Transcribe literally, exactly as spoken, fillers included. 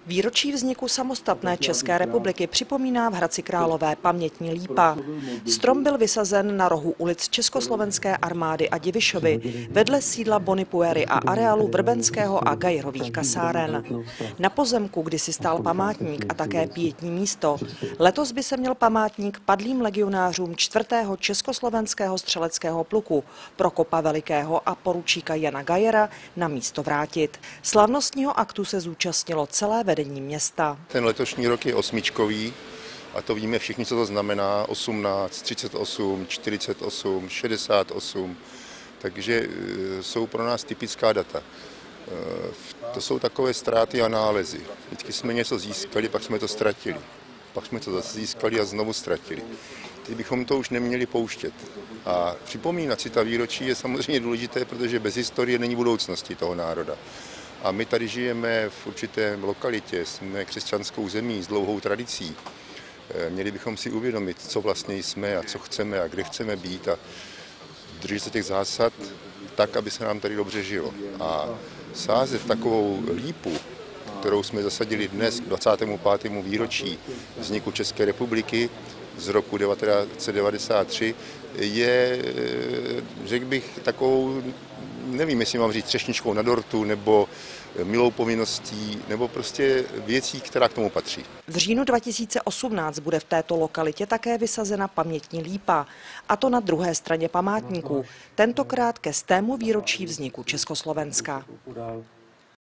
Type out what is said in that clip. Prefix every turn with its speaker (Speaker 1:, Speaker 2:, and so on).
Speaker 1: Výročí vzniku samostatné České republiky připomíná v Hradci Králové pamětní lípa. Strom byl vysazen na rohu ulic Československé armády a Divišovy, vedle sídla Bonipuery a areálu Vrbenského a Gajerových kasáren. Na pozemku kdysi stál památník a také pietní místo. Letos by se měl památník padlým legionářům čtvrtého československého střeleckého pluku Prokopa Velikého a poručíka Jana Gajera na místo vrátit. Slavnostního aktu se zúčastnilo celé vedení města.
Speaker 2: Ten letošní rok je osmičkový a to víme všichni, co to znamená. osmnáct, třicet osm, čtyřicet osm, šedesát osm, takže jsou pro nás typická data. To jsou takové ztráty a nálezy. Vždycky jsme něco získali, pak jsme to ztratili. Pak jsme to zase získali a znovu ztratili. Teď bychom to už neměli pouštět. A připomínat si ta výročí je samozřejmě důležité, protože bez historie není budoucnosti toho národa. A my tady žijeme v určité lokalitě, jsme křesťanskou zemí s dlouhou tradicí. Měli bychom si uvědomit, co vlastně jsme a co chceme a kde chceme být a držet se těch zásad tak, aby se nám tady dobře žilo. A sázet takovou lípu, kterou jsme zasadili dnes k dvacátému pátému výročí vzniku České republiky z roku devatenáct set devadesát tři, je, řekl bych, takovou, nevím, jestli mám říct třešničkou na dortu, nebo milou povinností, nebo prostě věcí, která k tomu patří.
Speaker 1: V říjnu dva tisíce osmnáct bude v této lokalitě také vysazena pamětní lípa, a to na druhé straně památníku, tentokrát ke stému výročí vzniku Československa.